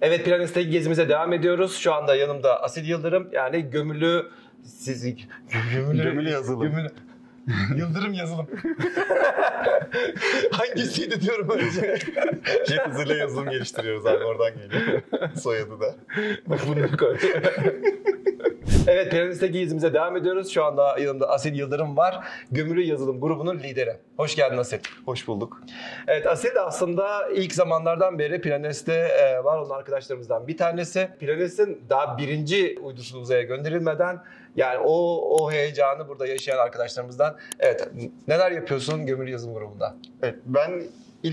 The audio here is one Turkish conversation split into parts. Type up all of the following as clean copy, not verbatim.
Evet, Planis'teki gezimize devam ediyoruz. Şu anda yanımda Asil Yıldırım, yani gömülü yazılım. Yıldırım yazılım. Hangisiydi diyorum önce. Jet hızıyla yazılım geliştiriyoruz abi, oradan geliyor. Soyadı da. Bunu koy. Evet, Planis'teki gezimize devam ediyoruz. Şu anda yanımda Asil Yıldırım var. Gömülü Yazılım grubunun lideri. Hoş geldin Asil. Hoş bulduk. Evet, Asil de aslında ilk zamanlardan beri Planis'te var olan arkadaşlarımızdan bir tanesi. Planis'in daha birinci uydusu uzaya gönderilmeden, yani o heyecanı burada yaşayan arkadaşlarımızdan. Evet, neler yapıyorsun Gömülü Yazılım grubunda? Evet, ben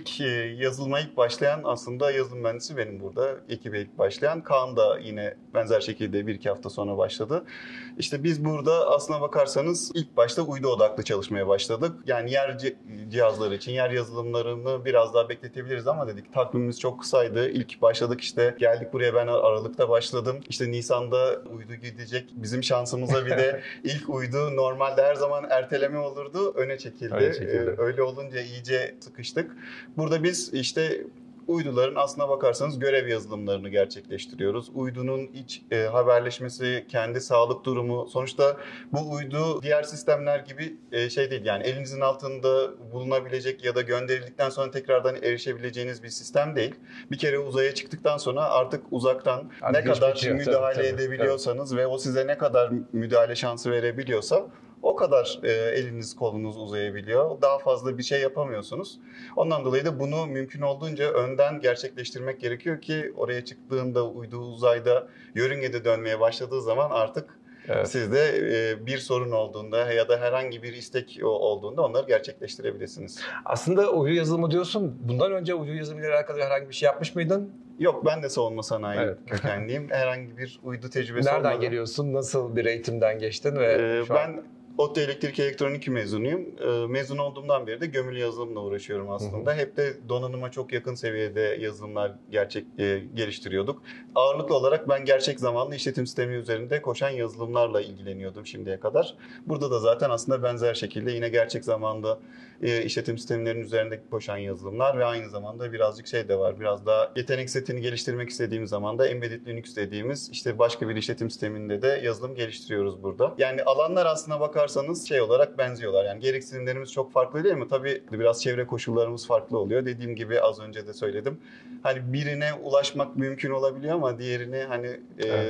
yazılıma ilk başlayan aslında yazılım mühendisi benim burada. Ekibe ilk başlayan. Kaan da yine benzer şekilde 1-2 hafta sonra başladı. İşte biz burada aslına bakarsanız ilk başta uydu odaklı çalışmaya başladık. Yani yer cihazları için yer yazılımlarını biraz daha bekletebiliriz ama dedik takvimimiz çok kısaydı. İlk başladık, işte geldik buraya, ben Aralık'ta başladım. İşte Nisan'da uydu gidecek. Bizim şansımıza bir de ilk uydu normalde her zaman erteleme olurdu. Öne çekildi. Öyle olunca iyice sıkıştık. Burada biz işte uyduların aslına bakarsanız görev yazılımlarını gerçekleştiriyoruz. Uydunun iç haberleşmesi, kendi sağlık durumu. Sonuçta bu uydu diğer sistemler gibi şey değil. Yani elinizin altında bulunabilecek ya da gönderildikten sonra tekrardan erişebileceğiniz bir sistem değil. Bir kere uzaya çıktıktan sonra artık uzaktan ne kadar müdahale edebiliyorsanız ve o size ne kadar müdahale şansı verebiliyorsa o kadar eliniz kolunuz uzayabiliyor. Daha fazla bir şey yapamıyorsunuz. Ondan dolayı da bunu mümkün olduğunca önden gerçekleştirmek gerekiyor ki oraya çıktığında uydu uzayda yörüngede dönmeye başladığı zaman artık sizde bir sorun olduğunda ya da herhangi bir istek olduğunda onları gerçekleştirebilirsiniz. Aslında uydu yazılımı diyorsun. Bundan önce uydu yazılımıyla alakalı herhangi bir şey yapmış mıydın? Yok, ben de savunma sanayi kökenliyim. Herhangi bir uydu tecrübesi olmadı. Nereden geliyorsun? Nasıl bir eğitimden geçtin? Ve ben ODTÜ Elektrik Elektronik mezunuyum. Mezun olduğumdan beri de gömülü yazılımla uğraşıyorum aslında. Hep de donanıma çok yakın seviyede yazılımlar geliştiriyorduk. Ağırlıklı olarak ben gerçek zamanlı işletim sistemi üzerinde koşan yazılımlarla ilgileniyordum şimdiye kadar. Burada da zaten aslında benzer şekilde yine gerçek zamanlı işletim sistemlerinin üzerinde koşan yazılımlar ve aynı zamanda birazcık şey de var. Biraz daha yetenek setini geliştirmek istediğimiz zaman da Embedded Linux dediğimiz işte başka bir işletim sisteminde de yazılım geliştiriyoruz burada. Yani alanlar aslına bakarsanız şey olarak benziyorlar. Yani gereksinimlerimiz çok farklı değil mi? Tabii biraz çevre koşullarımız farklı oluyor. Dediğim gibi az önce de söyledim. Hani birine ulaşmak mümkün olabiliyor ama diğerini hani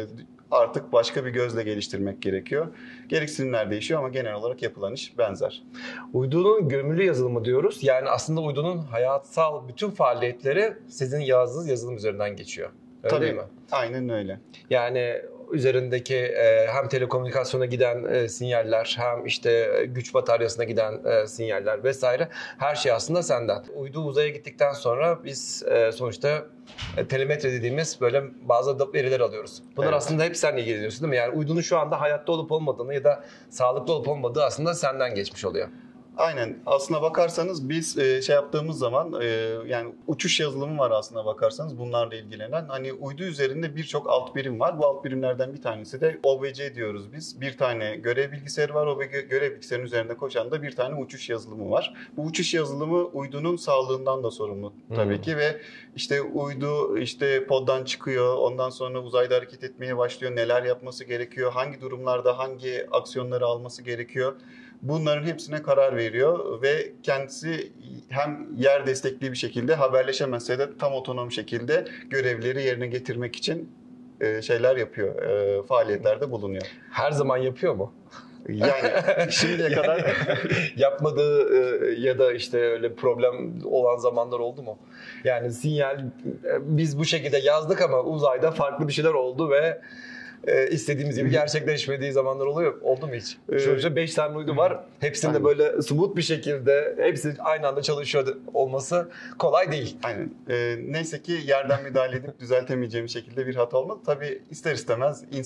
artık başka bir gözle geliştirmek gerekiyor. Gereksinimler değişiyor ama genel olarak yapılan iş benzer. Uydunun gömülü yazılımı diyoruz. Yani aslında uydunun hayatsal bütün faaliyetleri sizin yazdığınız yazılım üzerinden geçiyor. Öyle Tabii, değil mi? Aynen öyle. Yani üzerindeki hem telekomünikasyona giden sinyaller, hem işte güç bataryasına giden sinyaller vesaire, her şey aslında senden. Uydu uzaya gittikten sonra biz sonuçta telemetri dediğimiz böyle bazı veriler alıyoruz. Bunlar aslında hep seninle ilgileniyorsun değil mi? Yani uydunun şu anda hayatta olup olmadığını ya da sağlıklı olup olmadığı aslında senden geçmiş oluyor. Aynen. Aslına bakarsanız biz şey yaptığımız zaman yani uçuş yazılımı var aslına bakarsanız bunlarla ilgilenen. Hani uydu üzerinde birçok alt birim var. Bu alt birimlerden bir tanesi de OBC diyoruz biz. Bir tane görev bilgisayarı var. O görev bilgisayarının üzerinde koşan da bir tane uçuş yazılımı var. Bu uçuş yazılımı uydunun sağlığından da sorumlu tabii ki ve işte uydu işte poddan çıkıyor. Ondan sonra uzayda hareket etmeye başlıyor. Neler yapması gerekiyor? Hangi durumlarda hangi aksiyonları alması gerekiyor? Bunların hepsine karar veriyor ve kendisi hem yer destekli bir şekilde haberleşemezse de tam otonom şekilde görevleri yerine getirmek için şeyler yapıyor, faaliyetlerde bulunuyor. Her zaman yapıyor mu? Yani şimdiye kadar yapmadığı ya da işte öyle problem olan zamanlar oldu mu? Yani sinyal biz bu şekilde yazdık ama uzayda farklı bir şeyler oldu ve istediğimiz gibi gerçekleşmediği zamanlar oldu mu hiç? Sonuçta 5 tane uydu var. Hepsinde böyle smooth bir şekilde hepsi aynı anda çalışıyor olması kolay değil. Aynen. Neyse ki yerden müdahale edip düzeltemeyeceğim şekilde bir hata olmadı. Tabii ister istemez insan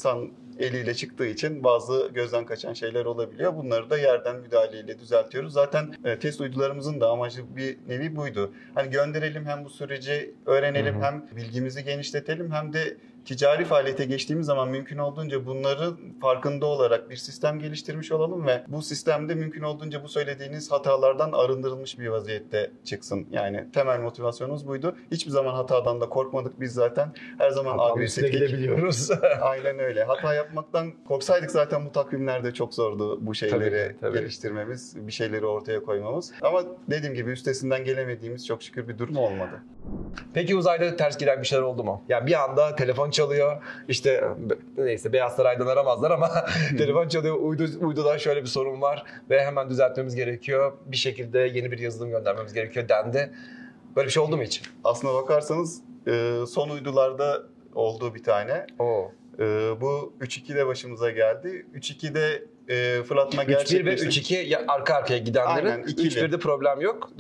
eliyle çıktığı için bazı gözden kaçan şeyler olabiliyor. Bunları da yerden müdahaleyle düzeltiyoruz. Zaten test uydularımızın da amacı bir nevi buydu. Hani gönderelim, hem bu süreci öğrenelim, hem bilgimizi genişletelim, hem de ticari faaliyete geçtiğimiz zaman mümkün olduğunca bunların farkında olarak bir sistem geliştirmiş olalım ve bu sistemde mümkün olduğunca bu söylediğiniz hatalardan arındırılmış bir vaziyette çıksın. Yani temel motivasyonumuz buydu. Hiçbir zaman hatadan da korkmadık biz zaten. Her zaman agresiflik. Gidebiliyoruz. Aynen öyle. Hata yapmaktan korksaydık zaten bu takvimlerde çok zordu bu şeyleri Tabii. geliştirmemiz, bir şeyleri ortaya koymamız. Ama dediğim gibi üstesinden gelemediğimiz çok şükür bir durum olmadı. Peki uzayda ters giden bir şeyler oldu mu? Yani bir anda telefon çalıyor. İşte neyse Beyaz Saray'dan aramazlar ama telefon çalıyor. Uyduda şöyle bir sorun var ve hemen düzeltmemiz gerekiyor. Bir şekilde yeni bir yazılım göndermemiz gerekiyor dendi. Böyle bir şey oldu mu hiç? Aslına bakarsanız son uydularda olduğu bir tane. Oo. Bu 3.2'de başımıza geldi. 3.2'de fırlatma 3.1 gerçekleşti. ve 3.2 arka arkaya gidenlerin. Aynen, ikili. 3.1'de problem yok.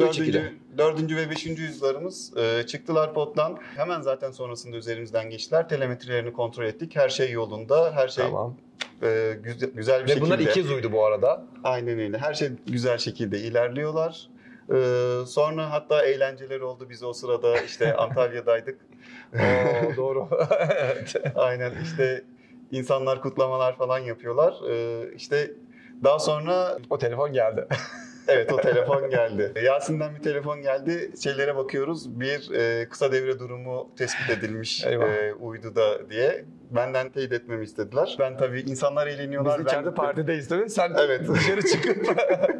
4. ve 5. yüzlerimiz çıktılar poddan. Hemen zaten sonrasında üzerimizden geçtiler. Telemetrilerini kontrol ettik. Her şey yolunda. Her şey tamam. güzel bir şekilde. Ve bunlar ikiz uydu bu arada. Aynen öyle. Her şey güzel şekilde ilerliyorlar. Sonra hatta eğlenceler oldu. Biz o sırada işte Antalya'daydık. Oo, doğru. Evet. Aynen, işte insanlar kutlamalar falan yapıyorlar. İşte daha sonra O telefon geldi. evet, o telefon geldi. Yasin'den bir telefon geldi. Şeylere bakıyoruz. Bir kısa devre durumu tespit edilmiş uyduda diye. Benden teyit etmemi istediler. Ben tabii insanlar eğleniyorlar. Biz içeride partideyiz tabii. Sen evet. dışarı çıkıp.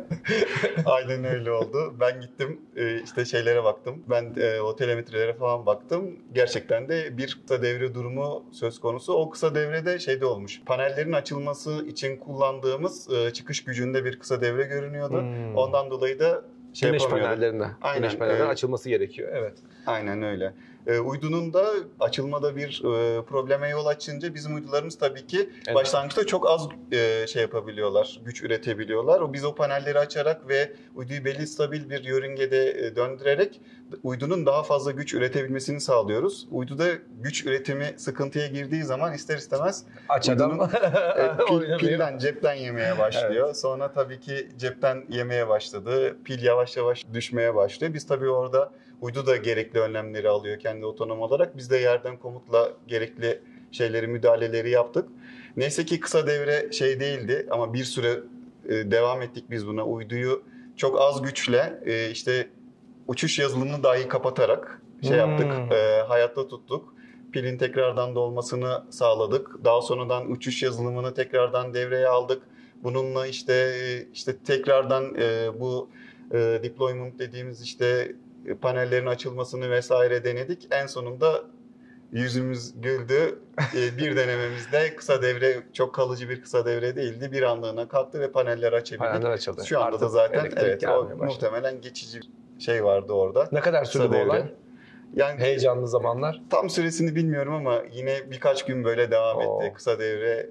Aynen öyle oldu. Ben gittim işte şeylere baktım. Ben o telemetrilere falan baktım. Gerçekten de bir kısa devre durumu söz konusu. O kısa devrede şeyde olmuş. Panellerin açılması için kullandığımız çıkış gücünde bir kısa devre görünüyordu. Ondan dolayı da Güneş panellerinde. Aynen, Güneş panellerinin açılması gerekiyor. Evet. Aynen öyle. Uydunun da açılmada bir probleme yol açınca bizim uydularımız tabii ki başlangıçta çok az şey yapabiliyorlar, güç üretebiliyorlar. Biz o panelleri açarak ve uyduyu belli stabil bir yörüngede döndürerek uydunun daha fazla güç üretebilmesini sağlıyoruz. Uyduda güç üretimi sıkıntıya girdiği zaman ister istemez uydunun pilden, cepten yemeye başlıyor. Evet. Sonra tabii ki cepten yemeye başladı. Pil yavaş yavaş düşmeye başlıyor. Biz tabii orada uydu da gerekli önlemleri alıyor kendi otonom olarak. Biz de yerden komutla gerekli şeyleri, müdahaleleri yaptık. Neyse ki kısa devre şey değildi ama bir süre devam ettik biz buna. Uyduyu çok az güçle işte uçuş yazılımını dahi kapatarak şey yaptık, hayatta tuttuk. Pilin tekrardan dolmasını sağladık. Daha sonradan uçuş yazılımını tekrardan devreye aldık. Bununla işte tekrardan bu deployment dediğimiz işte panellerin açılmasını vesaire denedik. En sonunda yüzümüz güldü. Bir denememizde kısa devre çok kalıcı bir kısa devre değildi. Bir anlığına kalktı ve paneller açabildik. Paneller açıldı. Şu anda artık da zaten evet, o muhtemelen geçici şey vardı orada. Ne kadar sürdü bu olay? Yani heyecanlı zamanlar. Tam süresini bilmiyorum ama yine birkaç gün böyle devam etti. Kısa devre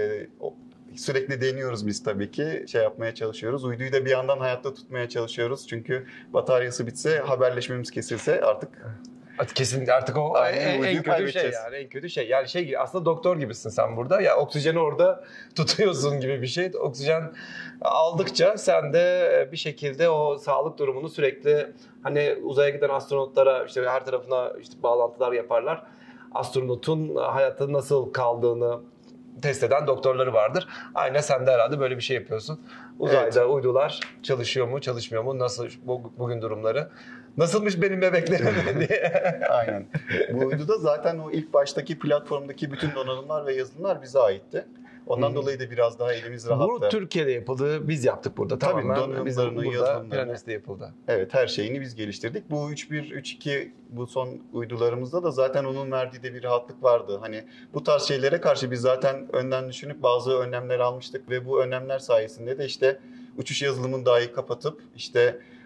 sürekli deniyoruz biz tabii ki. Şey yapmaya çalışıyoruz. Uyduyu da bir yandan hayatta tutmaya çalışıyoruz. Çünkü bataryası bitse, haberleşmemiz kesilse kesinlikle artık o en kötü şey yani. En kötü şey. Yani şey gibi, aslında doktor gibisin sen burada. Ya oksijeni orada tutuyorsun gibi bir şey. Oksijen aldıkça sen de bir şekilde o sağlık durumunu sürekli, hani uzaya giden astronotlara işte her tarafına işte bağlantılar yaparlar. Astronotun hayatta nasıl kaldığını test eden doktorları vardır. Aynen sen de herhalde böyle bir şey yapıyorsun. Uzayda uydular çalışıyor mu, çalışmıyor mu? Nasıl bugün durumları? Nasılmış benim bebeklerim diye. Aynen. Bu uyduda zaten o ilk baştaki platformdaki bütün donanımlar ve yazılımlar bize aitti. Ondan dolayı da biraz daha elimiz rahattı. Bu Türkiye'de yapıldı, biz yaptık burada. Tabii, tamamen donanımlarını, yazılımlarını. Planes'te yapıldı. Evet, her şeyini biz geliştirdik. Bu 3.1, 3.2 bu son uydularımızda da zaten onun verdiği de bir rahatlık vardı. Hani bu tarz şeylere karşı biz zaten önden düşünüp bazı önlemler almıştık ve bu önlemler sayesinde de işte uçuş yazılımını dahi kapatıp işte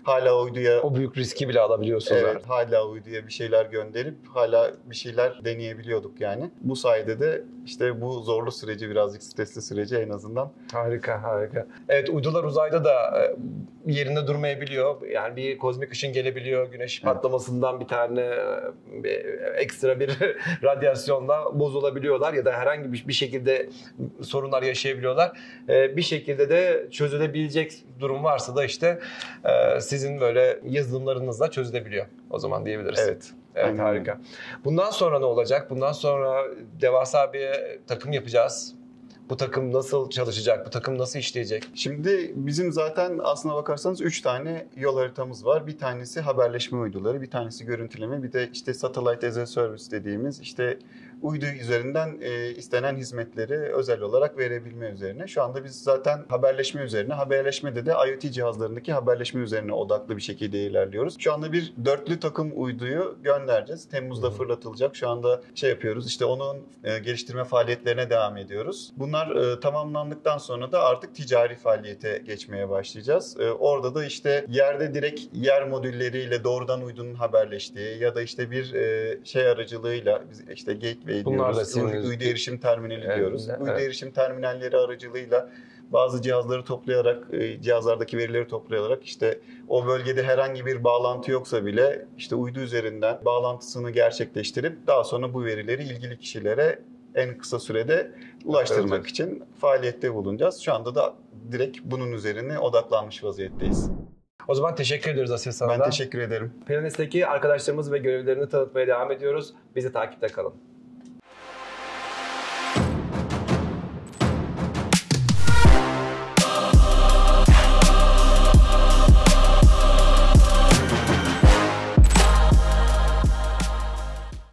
hala uyduya O büyük riski bile alabiliyorsun evet, zaten. hala uyduya bir şeyler gönderip hala bir şeyler deneyebiliyorduk yani. Bu sayede de işte bu zorlu süreci, birazcık stresli süreci en azından. Harika, harika. Evet, uydular uzayda da yerinde durmayabiliyor. Yani bir kozmik ışın gelebiliyor. Güneş patlamasından bir tane ekstra bir radyasyonla bozulabiliyorlar ya da herhangi bir şekilde sorunlar yaşayabiliyorlar. Bir şekilde de çözülebilecek durum varsa da işte sizin böyle yazılımlarınızla çözülebiliyor. O zaman diyebiliriz. Evet. Evet, Aynen. harika. Bundan sonra ne olacak? Bundan sonra devasa bir takım yapacağız. Bu takım nasıl çalışacak? Bu takım nasıl işleyecek? Şimdi bizim zaten aslına bakarsanız 3 tane yol haritamız var. Bir tanesi haberleşme uyduları, bir tanesi görüntüleme, bir de işte Satellite as a Service dediğimiz işte uydu üzerinden istenen hizmetleri özel olarak verebilme üzerine. Şu anda biz zaten haberleşme üzerine, haberleşmede de IoT cihazlarındaki haberleşme üzerine odaklı bir şekilde ilerliyoruz. Şu anda bir dörtlü takım uyduyu göndereceğiz. Temmuz'da fırlatılacak. Şu anda şey yapıyoruz, işte onun geliştirme faaliyetlerine devam ediyoruz. Bunlar tamamlandıktan sonra da artık ticari faaliyete geçmeye başlayacağız. Orada da işte yerde direkt yer modülleriyle doğrudan uydunun haberleştiği ya da işte bir şey aracılığıyla işte gateway Bunlar da diyoruz. sizin Uydu erişim terminali diyoruz. Evet. Uydu erişim terminalleri aracılığıyla bazı cihazları toplayarak, cihazlardaki verileri toplayarak işte o bölgede herhangi bir bağlantı yoksa bile işte uydu üzerinden bağlantısını gerçekleştirip daha sonra bu verileri ilgili kişilere en kısa sürede ulaştırmak için faaliyette bulunacağız. Şu anda da direkt bunun üzerine odaklanmış vaziyetteyiz. O zaman teşekkür ederiz Asil sana Ben da. teşekkür ederim. Planis'teki arkadaşlarımız ve görevlerini tanıtmaya devam ediyoruz. Bizi takipte kalın.